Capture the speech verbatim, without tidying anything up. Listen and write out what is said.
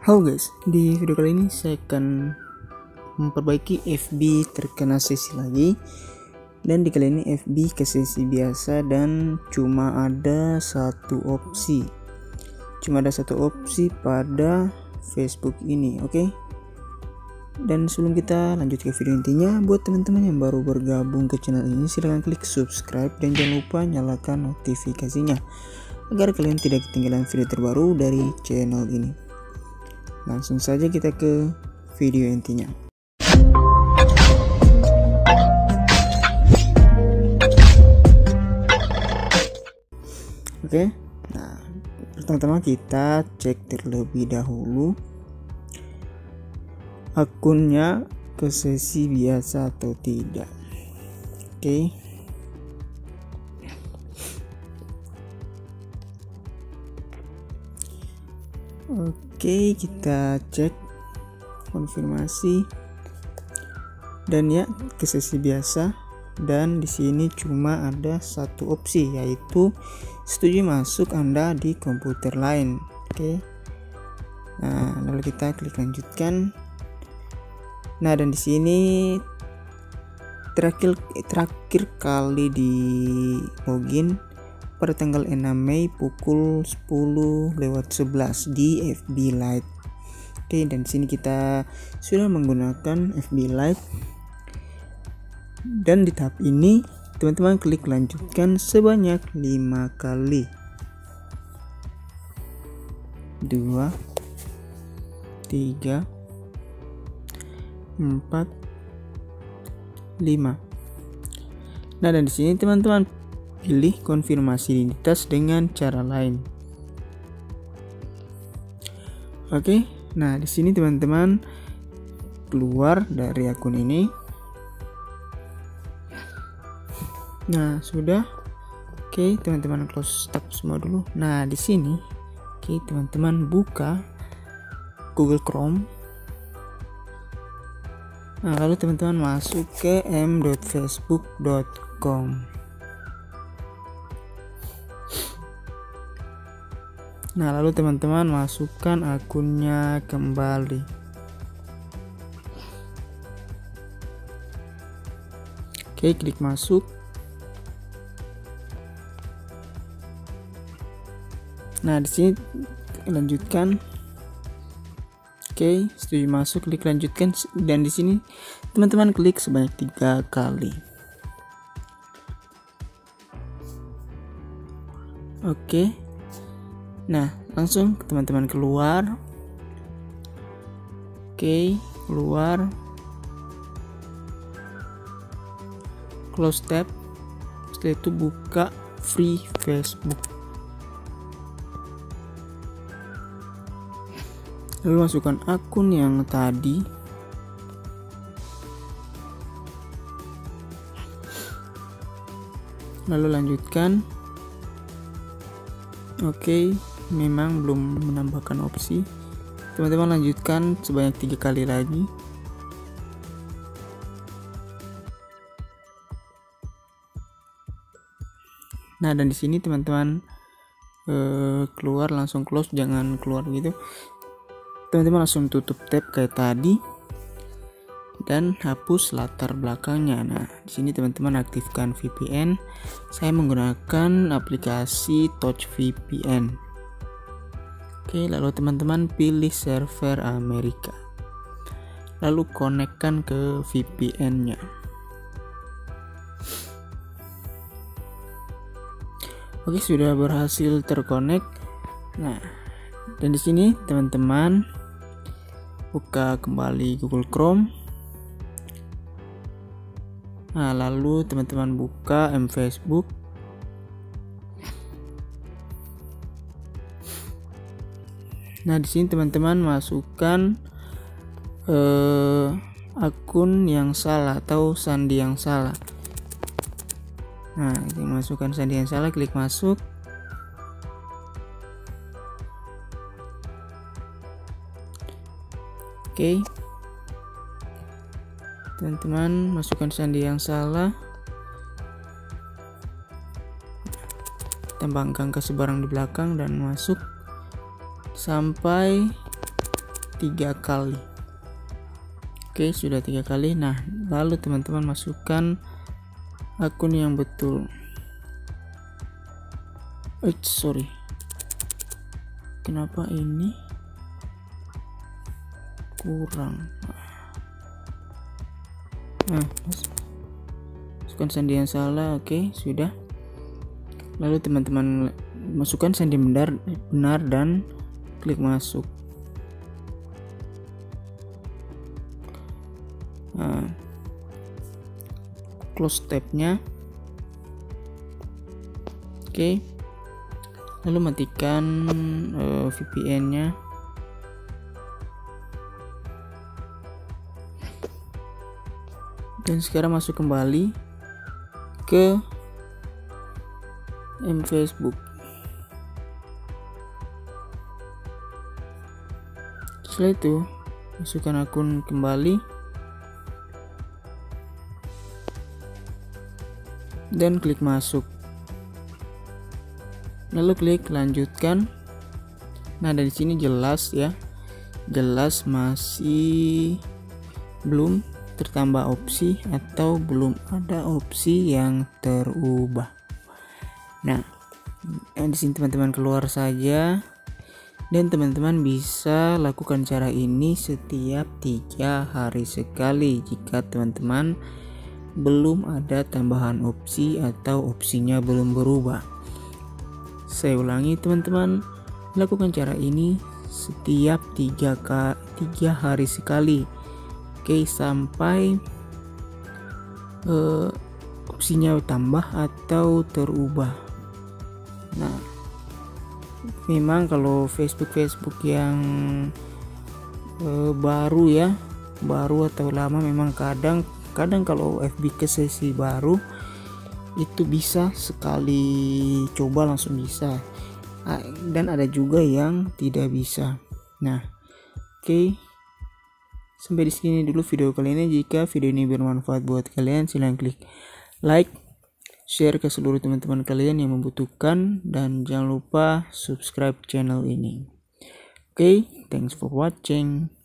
Halo guys, di video kali ini saya akan memperbaiki F B terkena sesi lagi. Dan di kali ini F B ke sesi biasa dan cuma ada satu opsi. Cuma ada satu opsi pada Facebook ini, oke? Okay? Dan sebelum kita lanjut ke video intinya, buat teman-teman yang baru bergabung ke channel ini, silahkan klik subscribe dan jangan lupa nyalakan notifikasinya agar kalian tidak ketinggalan video terbaru dari channel ini. Langsung saja kita ke video intinya. Oke, nah pertama-tama kita cek terlebih dahulu akunnya ke sesi biasa atau tidak. Oke. Oke, kita cek konfirmasi dan ya ke sesi biasa, dan di sini cuma ada satu opsi yaitu setuju masuk Anda di komputer lain. Oke. Nah, lalu kita klik lanjutkan. Nah, dan di sini terakhir terakhir kali di login pada tanggal enam Mei pukul sepuluh lewat sebelas di F B Lite. Oke, dan di sini kita sudah menggunakan F B Lite. Dan di tahap ini teman-teman klik lanjutkan sebanyak lima kali. dua tiga empat lima. Nah, dan di sini teman-teman pilih konfirmasi identitas dengan cara lain. Oke, nah di sini teman-teman keluar dari akun ini. Nah, sudah. Oke, teman-teman close tab semua dulu. Nah, di sini oke, teman-teman buka Google Chrome. Nah, lalu teman-teman masuk ke m dot facebook dot com. Nah, lalu teman-teman masukkan akunnya kembali. Oke, klik masuk. Nah, di sini lanjutkan. Oke, setuju masuk, klik lanjutkan, dan di sini teman-teman klik sebanyak tiga kali. Oke. Nah, langsung teman-teman keluar. Oke, keluar. Close tab. Setelah itu buka free Facebook. Lalu masukkan akun yang tadi. Lalu lanjutkan. Oke, memang belum menambahkan opsi. Teman-teman lanjutkan sebanyak tiga kali lagi. Nah, dan di sini teman-teman eh, keluar, langsung close, jangan keluar gitu. Teman-teman langsung tutup tab kayak tadi dan hapus latar belakangnya. Nah, di sini teman-teman aktifkan V P N. Saya menggunakan aplikasi TouchVPN. Oke, lalu teman-teman pilih server Amerika. Lalu konekkan ke V P N-nya. Oke, sudah berhasil terkonek. Nah, dan di sini teman-teman buka kembali Google Chrome. Nah, lalu teman-teman buka M Facebook. Nah, di sini teman-teman masukkan eh, akun yang salah atau sandi yang salah. Nah, ini masukkan sandi yang salah, klik masuk. Oke. Teman-teman masukkan sandi yang salah. Tambahkan angka sebarang di belakang dan masuk sampai tiga kali. Oke, sudah tiga kali. Nah, lalu teman-teman masukkan akun yang betul. Eh, sorry. Kenapa ini kurang? Nah, masukkan sandi yang salah. Oke, sudah. Lalu teman-teman masukkan sandi benar, benar dan klik masuk. Nah, close tabnya. Oke, lalu matikan uh, V P N-nya. Dan sekarang masuk kembali ke M Facebook. Setelah itu masukkan akun kembali dan klik masuk, lalu klik lanjutkan. Nah, dari sini jelas ya, jelas masih belum tertambah opsi atau belum ada opsi yang terubah. Nah, di sini teman-teman keluar saja, dan teman-teman bisa lakukan cara ini setiap tiga hari sekali jika teman-teman belum ada tambahan opsi atau opsinya belum berubah. Saya ulangi teman-teman, lakukan cara ini setiap tiga hari sekali. Oke, sampai uh, opsinya tambah atau terubah. Nah, memang kalau Facebook Facebook yang uh, baru ya, baru atau lama memang kadang kadang kalau F B ke sesi baru itu bisa sekali coba langsung bisa, dan ada juga yang tidak bisa. Nah, oke, okay. Sampai di sini dulu video kali ini. Jika video ini bermanfaat buat kalian, silahkan klik like, share ke seluruh teman-teman kalian yang membutuhkan, dan jangan lupa subscribe channel ini. Oke, okay, thanks for watching.